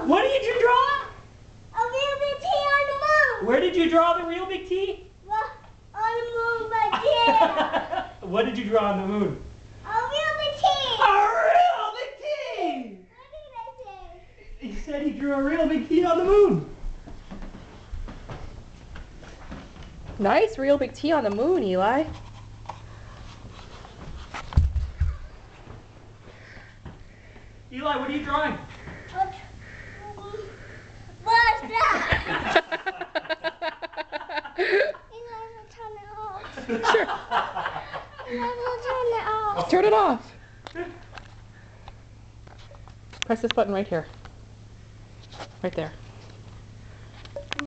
What did you draw? A real big T on the moon. Where did you draw the real big T? On the moon, but yeah. What did you draw on the moon? A real big T. A real big T! What did I say? He said he drew a real big T on the moon. Nice real big T on the moon, Eli. Eli, what are you drawing? What's that? Turn it off. Sure. Turn it off. Turn it off. Press this button right here. Right there.